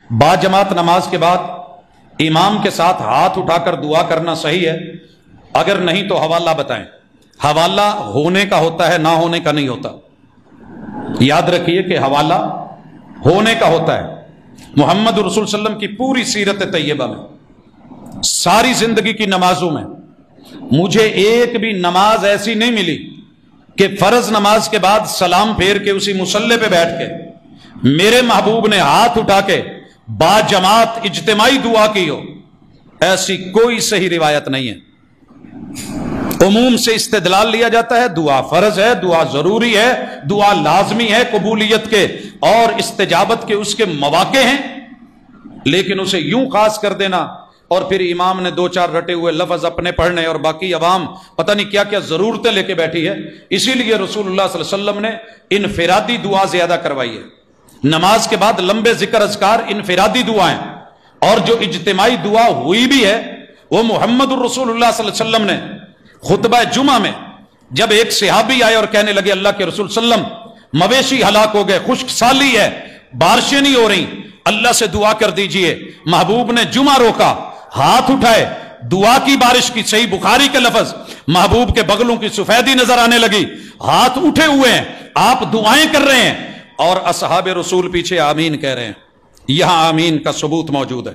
باجماعت نماز کے بعد امام کے ساتھ ہاتھ اٹھا کر دعا کرنا صحیح ہے؟ اگر نہیں تو حوالہ بتائیں۔ حوالہ ہونے کا ہوتا ہے، نہ ہونے کا نہیں ہوتا۔ یاد رکھیے کہ حوالہ ہونے کا ہوتا ہے۔ محمد رسول صلی اللہ علیہ وسلم کی پوری سیرت طیبہ میں، ساری زندگی کی نمازوں میں مجھے ایک بھی نماز ایسی نہیں ملی کہ فرض نماز کے بعد سلام پھیر کے اسی مصلی پہ بیٹھ کے میرے محبوب نے ہاتھ اٹھا کے با جماعت اجتماعی دعا کی ہو۔ ایسی کوئی صحیح روایت نہیں ہے۔ عموم سے استدلال لیا جاتا ہے، دعا فرض ہے، دعا ضروری ہے، دعا لازمی ہے، قبولیت کے اور استجابت کے اس کے مواقع ہیں، لیکن اسے یوں خاص کر دینا اور پھر امام نے دو چار رٹے ہوئے لفظ اپنے پڑھنے اور باقی عوام پتہ نہیں کیا کیا ضرورتیں لے کے بیٹھی ہے۔ اسی لیے رسول اللہ صلی اللہ علیہ وسلم نے انفرادی دعا زیادہ کروائی ہے۔ نماز کے بعد لمبے ذکر اذکار انفرادی دعائیں، اور جو اجتماعی دعا ہوئی بھی ہے وہ محمد الرسول اللہ صلی اللہ علیہ وسلم نے خطبہ جمعہ میں جب ایک صحابی آئے اور کہنے لگے اللہ کے رسول صلی اللہ علیہ وسلم مویشی ہلاک ہو گئے، خشک سالی ہے، بارشیں نہیں ہو رہی، اللہ سے دعا کر دیجئے۔ محبوب نے جمعہ روکا، ہاتھ اٹھائے، دعا کی بارش کی، صحیح بخاری کے لفظ، محبوب کے بغلوں کی سفیدی نظر آنے لگی، ہاتھ اٹھے ہوئے ہیں، آپ دعائیں کر رہے ہیں اور اصحاب رسول پیچھے آمین کہہ رہے ہیں۔ یہاں آمین کا ثبوت موجود ہے۔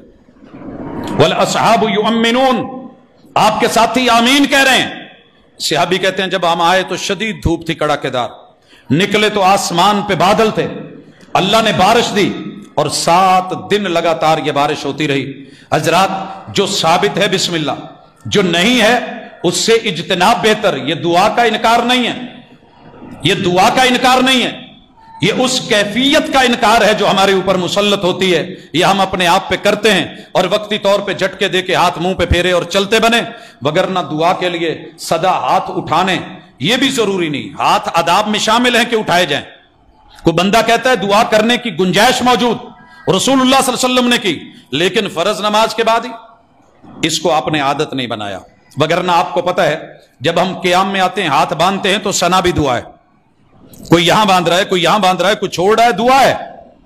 والاصحاب یؤمنون، آپ کے ساتھی آمین کہہ رہے ہیں۔ صحابی کہتے ہیں جب ہم آئے تو شدید دھوپ تھی کڑاکے دار، نکلے تو آسمان پہ بادل تھے، اللہ نے بارش دی اور 7 دن لگاتار یہ بارش ہوتی رہی۔ حضرات جو ثابت ہے بسم اللہ، جو نہیں ہے اس سے اجتناب بہتر۔ یہ دعا کا انکار نہیں ہے، یہ دعا کا انکار نہیں ہے، یہ اس کیفیت کا انکار ہے جو ہمارے اوپر مسلط ہوتی ہے، یہ ہم اپنے آپ پہ کرتے ہیں اور وقتی طور پہ جھٹکے دے کے ہاتھ منہ پہ پھیرے اور چلتے بنے، وگرنہ دعا کے لیے سدا ہاتھ اٹھانے یہ بھی ضروری نہیں۔ ہاتھ آداب میں شامل ہیں کہ اٹھائے جائیں۔ کوئی بندہ کہتا ہے دعا کرنے کی گنجائش موجود، رسول اللہ صلی اللہ علیہ وسلم نے کی، لیکن فرض نماز کے بعد ہی، اس کو آپ نے عادت نہیں بنایا۔ وگرنہ آپ کو پتہ ہے جب ہم قیام میں آتے ہیں ہاتھ باندھتے ہیں تو ثنا بھی دعا ہے، کوئی یہاں باندھ رہا ہے، کوئی یہاں باندھ رہا ہے، کوئی چھوڑ رہا ہے، دعا ہے۔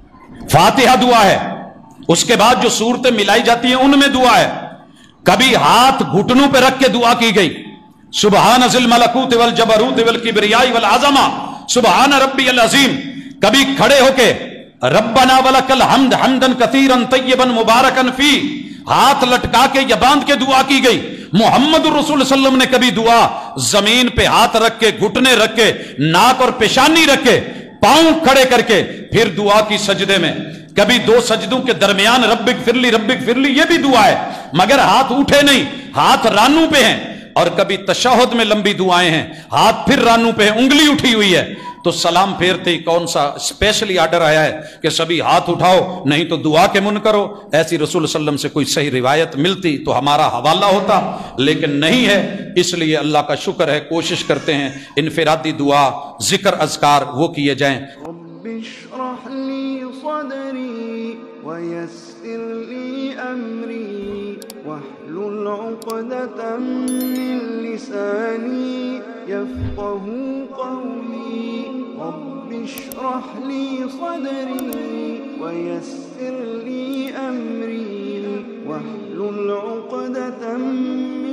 فاتحہ دعا ہے، اس کے بعد جو صورتیں ملائی جاتی ہیں ان میں دعا ہے۔ کبھی ہاتھ گھٹنوں پہ رکھ کے دعا کی گئی، سبحان ذی الملکوت والجبروت والکبریاء والعظمہ سبحان ربی العظیم۔ کبھی کھڑے ہو کے ربنا ولک الحمد حمدا کثیرا طیبا مبارکا فی، ہاتھ لٹکا کے یا باندھ کے دعا کی گئی۔ محمد الرسول صلی اللہ علیہ وسلم نے کبھی دعا زمین پہ ہاتھ رکھ کے، گھٹنے رکھ کے، ناک اور پیشانی رکھ کے، پاؤں کھڑے کر کے پھر دعا کی سجدے میں، کبھی 2 سجدوں کے درمیان رب اغفر لی یہ بھی دعا ہے، مگر ہاتھ اٹھے نہیں، ہاتھ رانوں پہ ہیں۔ اور کبھی تشہد میں لمبی دعائیں ہیں، ہاتھ پھر رانوں پہ ہیں، انگلی اٹھی ہوئی ہے، تو سلام پھیرتے ہی کون سا اسپیشلی آرڈر آیا ہے کہ سبھی ہاتھ اٹھاؤ نہیں تو دعا کے من کرو؟ ایسی رسول صلی اللہ علیہ وسلم سے کوئی صحیح روایت ملتی تو ہمارا حوالہ ہوتا، لیکن نہیں ہے۔ اس لیے اللہ کا شکر ہے، کوشش کرتے ہیں انفرادی دعا ذکر اذکار وہ کیے جائیں۔ رب اشرح لی صدری ویسر لی امری واحلل عقدۃ من لسانی یفقهوا قولی رب اشرح لی صدری ویسر لی امری واحلل عقدۃ